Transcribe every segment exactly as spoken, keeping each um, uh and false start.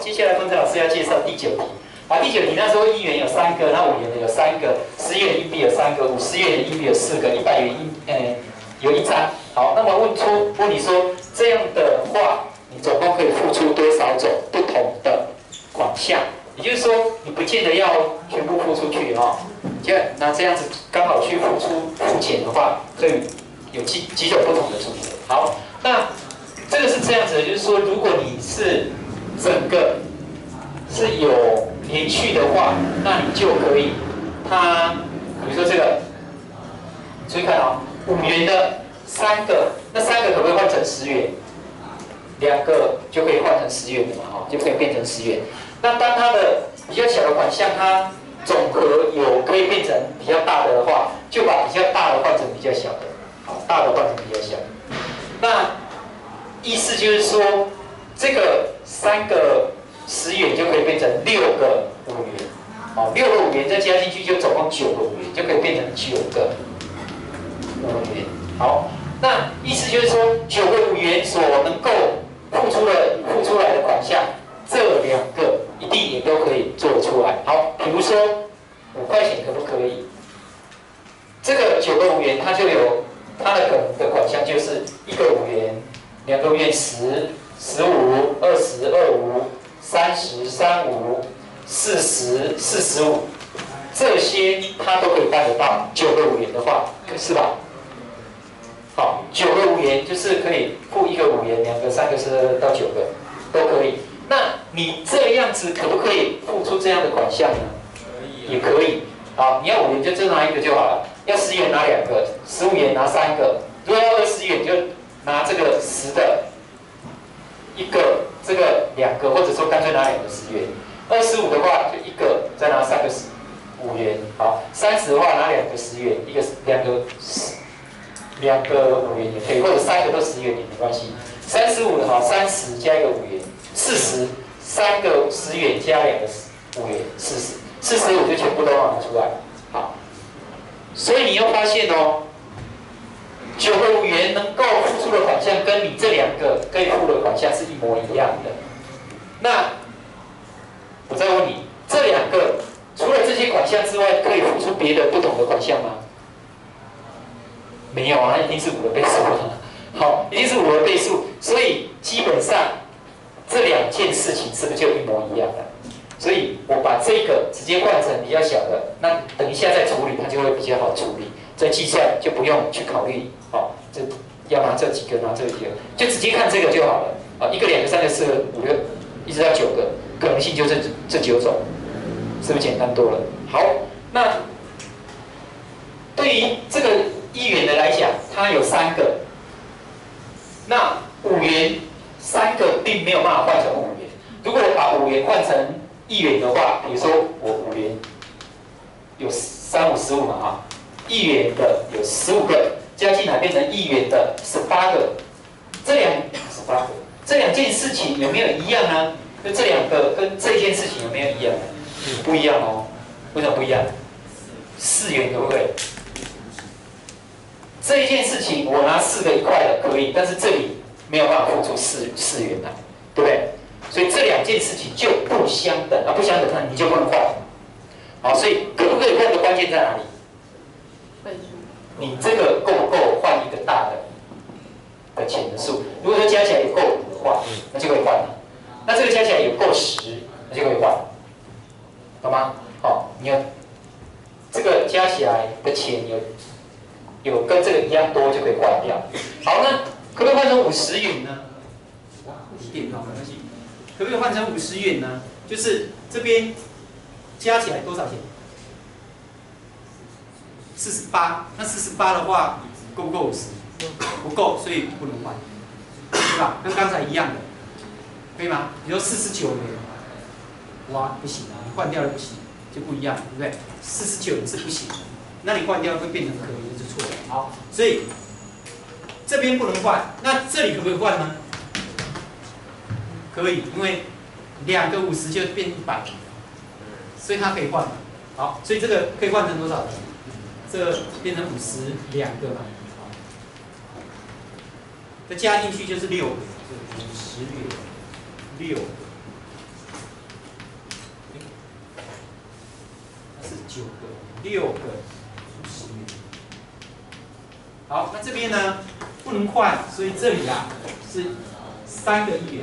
接下来丰城老师要介绍第九题。啊，第九题那时候一元有三个，那五元的有三个，十元硬币有三个，五十元的硬币有四个，一百元硬呃有一张。好，那么问出问你说这样的话，你总共可以付出多少种不同的款项？也就是说，你不见得要全部付出去哦。就那这样子刚好去付出付钱的话，可以有几几种不同的组合。好，那这个是这样子的，就是说，如果你是整个是有连续的话，那你就可以，它比如说这个，注意看哦，五元的三个，那三个可不可以换成十元？两个就可以换成十元的嘛，哈，就可以变成十元。那当它的比较小的款项，它总和有可以变成比较大的的话，就把比较大的换成比较小的，好，大的换成比较小的。那意思就是说，这个三个十元就可以变成六个五元，好，六个五元再加进去，就总共九个五元，就可以变成九个五元。好，那意思就是说，九个五元所能够付出的付出来的款项，这两个一定也都可以做得出来。好，比如说五块钱可不可以？这个九个五元，它就有它的可能的款项，就是一个五元，两个五元十、十五、二十、二五、三十、三五、四十、四十五，这些它都可以办得到。九个五元的话，是吧？好，九个五元就是可以付一个五元，两个、三个是到九个都可以。那你这样子可不可以付出这样的款项呢？可以，也可以。好，你要五元就只拿一个就好了，要十元拿两个，十五元拿三个。如果要二十元就拿这个十的一个，这个两个，或者说干脆拿两个十元。二十五的话就一个，再拿三个十五元。好，三十的话拿两个十元，一个两个十。两个五元也可以，或者三个都十元也没关系。三十五的话，三十加一个五元，四十，三个十元加两个五元，四十，四十五就全部都拿出来。好，所以你又发现哦，九个五元能够付出的款项，跟你这两个可以付的款项是一模一样的。那我再问你，这两个除了这些款项之外，可以付出别的不同的款项吗？没有啊，那一定是五的倍数了。好，一定是五的倍数，所以基本上这两件事情是不是就一模一样的？所以我把这个直接换成比较小的，那等一下再处理，它就会比较好处理。在计算就不用去考虑，好，这要拿这几个，拿这几个，就直接看这个就好了。啊，一个、两个、三个、四个、五个，一直到九个，可能性就这这九种，是不是简单多了？好，那对于这个一元的来讲，它有三个，那五元三个并没有办法换成五元。如果我把五元换成一元的话，比如说我五元有三五十五嘛哈，一元的有十五个，加进来变成一元的十八个，这两十八个这两件事情有没有一样呢？就这两个跟这件事情有没有一样呢？不一样哦，为什么不一样？四元可不可以？这一件事情我拿四个一块的可以，但是这里没有办法付出四四元来，对不对？所以这两件事情就不相等啊，不相等，那你就不能换。好，所以可不可以换的关键在哪里？你这个够不够换一个大的的钱的数？如果说加起来有够五的话，那就可以换了。那这个加起来有够十，那就可以换，懂吗？好，你要这个加起来的钱有。有跟这个一样多就可以换掉。好，那可不可以换成五十元呢？电脑没关系。可不可以换成五十元呢？就是这边加起来多少钱？四十八。那四十八的话，够不够五十？不够，所以不能换，对吧？跟刚才一样的，可以吗？比如说四十九元，哇，不行啊，你换掉了不行，就不一样，对不对？四十九是不行的。那你换掉会变成可以，就错了。好，所以这边不能换，那这里可不可以换呢？可以，因为两个五十就变一百，所以它可以换。好，所以这个可以换成多少？这个变成五十两个嘛。再加进去就是六个，五十元六个。 九个，六个十元。好，那这边呢不能换，所以这里啊是三个一元。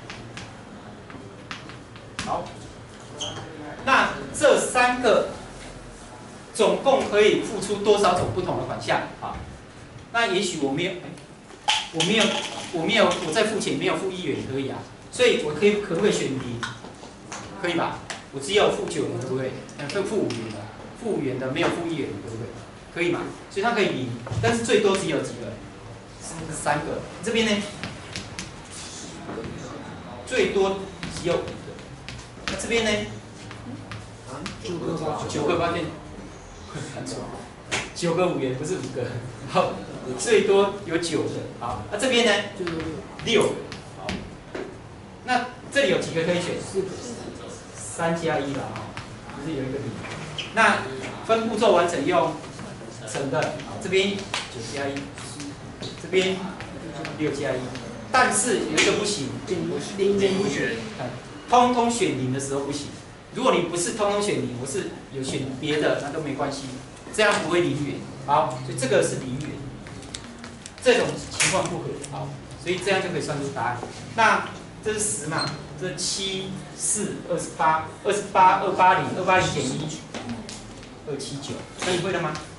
好，那这三个总共可以付出多少种不同的款项啊？那也许我没有，我没有，我没有，我在付钱没有付一元可以啊，所以我可以可不可以选零？可以吧？我只有付九元，可不可以？呃，可以付五元的，付五元的没有付一元，可不可以？可以嘛？所以它可以零，但是最多只有几个？三个。这边呢？最多只有五个。那这边呢？九个八，九个八点，看错，九个五元不是五个。好，最多有九个。好，那这边呢？六个。好，那这里有几个可以选？四个。三加一了哈，不是有一个零。那分步骤完成用乘的，好，这边九加一，这边六加一，但是有一个不行，零零不选，通通选零的时候不行。如果你不是通通选零，我是有选别的，那都没关系，这样不会零元。好，所以这个是零元，这种情况不合。好，所以这样就可以算出答案。那这是十嘛？这七四二十八，二十八二八零，二八零减一，二七九，可以会了吗？